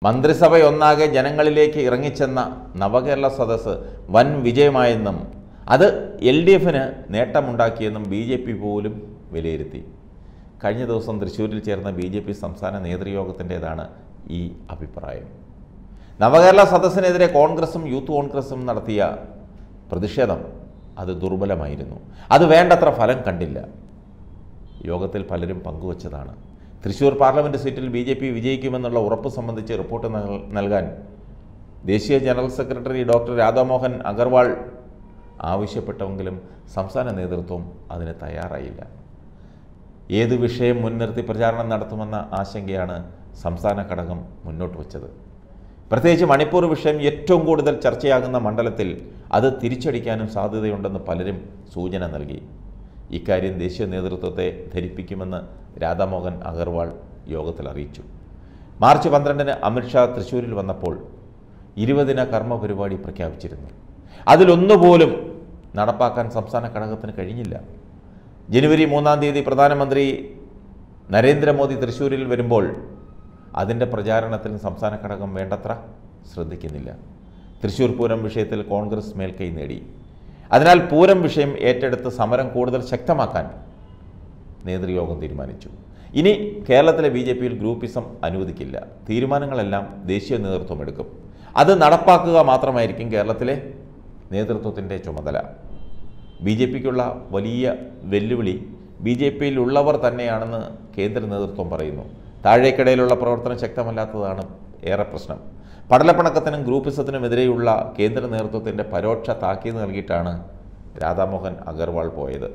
മന്ത്രിസഭയൊന്നാകെ ജനങ്ങളിലേക്ക് ഇറങ്ങിച്ചെന്ന നവകേരള സദസ്സ് വൻ വിജയമായെന്നും അത് LDFന് നേട്ടമുണ്ടാക്കിയെന്നും BJP പോലും വിലയിരുത്തി. കഴിഞ്ഞ ദിവസം തൃശ്ശൂരിൽ ചേർന്ന BJP സംസ്ഥാന നേതൃയോഗത്തിൻ്റേതാണ് ഈ അഭിപ്രായം. നവകേരള സദസ്സിനെതിരെ കോൺഗ്രസും യൂത്ത് കോൺഗ്രസും നടത്തിയ പ്രതിഷേധം അത് ദുർബലമായിരുന്നു. അത് വേണ്ടത്ര ഫലം കണ്ടില്ല. യോഗത്തിൽ പലരും പങ്കുവച്ചതാണ്. തൃശ്ശൂർ പാർലമെൻറ്റ് സീറ്റിൽ BJP വിജയിക്കുമെന്നുള്ള ഉറപ്പ് സംബന്ധിച്ച് റിപ്പോർട്ട് നൽകാൻ ദേശീയ general secretary doctor Radhamohan Agarwal ആവശ്യപ്പെട്ടെങ്കിലും സംസ്ഥാന നേതൃത്വം അതിന് തയ്യാറായില്ല. ഏത് വിഷയം മുൻനിർത്തി പ്രചാരണം നടത്തുമെന്ന ആശങ്കയാണ് സംസ്ഥാന ഘടകം മുന്നോട്ട് വച്ചത്. പ്രത്യേകിച്ച് മണിപ്പൂർ വിഷയം ഏറ്റവും കൂടുതൽ ചർച്ചയാകുന്ന മണ്ഡലത്തിൽ അത് തിരിച്ചടിക്കാനും സാധ്യതയുണ്ടെന്ന് പലരും സൂചന നൽകി. ഇക്കാര്യം ദേശീയ നേതൃത്വത്തെ ധരിപ്പിക്കുമെന്ന് രാധാമോഹൻ അഗർവാൾ യോഗത്തിൽ അറിയിച്ചു. മാർച്ച് 12-ന് അമിത്ഷാ തൃശ്ശൂരിൽ വന്നപ്പോൾ 20-ദിന കർമ്മ പരിപാടി പ്രഖ്യാപിച്ചിരുന്നു. അതിലൊന്നുപോലും നടപ്പാക്കാൻ സംസ്ഥാന ഘടകത്തിന് കഴിഞ്ഞില്ല. ജനുവരി 3-ാം തീയതി പ്രധാനമന്ത്രി നരേന്ദ്രമോദി തൃശ്ശൂരിൽ വരുമ്പോൾ അതിൻ്റെ പ്രചാരണത്തിന് സംസ്ഥാന ഘടകം വേണ്ടത്ര ശ്രദ്ധിക്കുന്നില്ല. തൃശ്ശൂർ പൂരം വിഷയത്തിൽ കോൺഗ്രസ് മേൽക്കൈ നേടി. അതിനാൽ പൂരം വിഷയം ഏറ്റെടുത്ത് സമരം കൂടുതൽ ശക്തമാക്കാൻ നേതൃയോഗം തീരുമാനിച്ചു. ഇനി കേരളത്തിലെ BJPയിൽ ഗ്രൂപ്പിസം അനുവദിക്കില്ല. തീരുമാനങ്ങളെല്ലാം ദേശീയ നേതൃത്വം എടുക്കും. അത് നടപ്പാക്കുക മാത്രമായിരിക്കും കേരളത്തിലെ നേതൃത്വത്തിൻ്റെ ചുമതല. BJPക്കുള്ള വലിയ വെല്ലുവിളി BJPയിലുള്ളവർ തന്നെയാണെന്ന് കേന്ദ്ര നേതൃത്വം പറയുന്നു. താഴേക്കിടയിലുള്ള പ്രവർത്തനം ശക്തമല്ലാത്തതാണ് ഏറെ പ്രശ്നം. പടലപ്പണക്കത്തിനും ഗ്രൂപ്പിസത്തിനുമെതിരെയുള്ള കേന്ദ്ര നേതൃത്വത്തിൻ്റെ പരോക്ഷ താക്കീത് നൽകിയിട്ടാണ് രാധാമോഹൻ അഗർവാൾ പോയത്.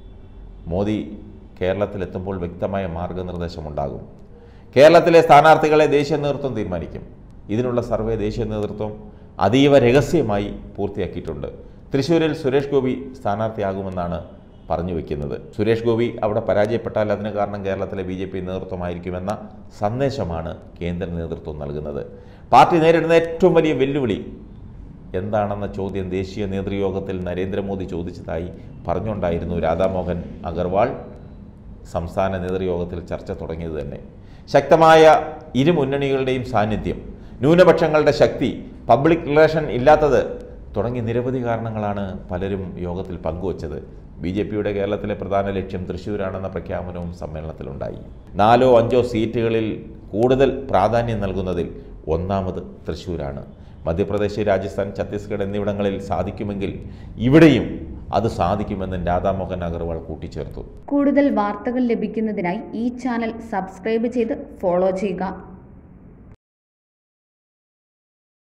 മോദി കേരളത്തിലെത്തുമ്പോൾ വ്യക്തമായ മാർഗനിർദ്ദേശമുണ്ടാകും. കേരളത്തിലെ സ്ഥാനാർത്ഥികളെ ദേശീയ നേതൃത്വം തീരുമാനിക്കും. ഇതിനുള്ള സർവേ ദേശീയ നേതൃത്വം അതീവ രഹസ്യമായി പൂർത്തിയാക്കിയിട്ടുണ്ട്. തൃശ്ശൂരിൽ സുരേഷ് ഗോപി സ്ഥാനാർത്ഥിയാകുമെന്നാണ് പറഞ്ഞു വയ്ക്കുന്നത്. സുരേഷ് ഗോപി അവിടെ പരാജയപ്പെട്ടാൽ അതിന് കാരണം കേരളത്തിലെ BJP നേതൃത്വമായിരിക്കുമെന്ന സന്ദേശമാണ് കേന്ദ്ര നേതൃത്വം നൽകുന്നത്. പാർട്ടി നേരിടുന്ന ഏറ്റവും വലിയ വെല്ലുവിളി എന്താണെന്ന ചോദ്യം ദേശീയ നേതൃയോഗത്തിൽ നരേന്ദ്രമോദി ചോദിച്ചതായി പറഞ്ഞുകൊണ്ടായിരുന്നു രാധാമോഹൻ അഗർവാൾ സംസ്ഥാന നേതൃയോഗത്തിൽ ചർച്ച തുടങ്ങിയത് തന്നെ. ശക്തമായ ഇരു മുന്നണികളുടെയും സാന്നിധ്യം, ന്യൂനപക്ഷങ്ങളുടെ ശക്തി, പബ്ലിക് റിലേഷൻ ഇല്ലാത്തത് തുടങ്ങി നിരവധി കാരണങ്ങളാണ് പലരും യോഗത്തിൽ പങ്കുവച്ചത്. BJPയുടെ കേരളത്തിലെ പ്രധാന ലക്ഷ്യം തൃശ്ശൂരാണെന്ന പ്രഖ്യാപനവും സമ്മേളനത്തിലുണ്ടായി. 4 or 5 സീറ്റുകളിൽ കൂടുതൽ പ്രാധാന്യം നൽകുന്നതിൽ ഒന്നാമത് തൃശ്ശൂരാണ്. മധ്യപ്രദേശ്, രാജസ്ഥാൻ, ഛത്തീസ്ഗഡ് എന്നിവിടങ്ങളിൽ സാധിക്കുമെങ്കിൽ ഇവിടെയും അത് സാധിക്കുമെന്ന് രാധാമോഹൻ അഗർവാൾ കൂട്ടിച്ചേർത്തു. കൂടുതൽ വാർത്തകൾ ലഭിക്കുന്നതിനായി ഈ ചാനൽ സബ്സ്ക്രൈബ് ചെയ്ത് ഫോളോ ചെയ്യുക.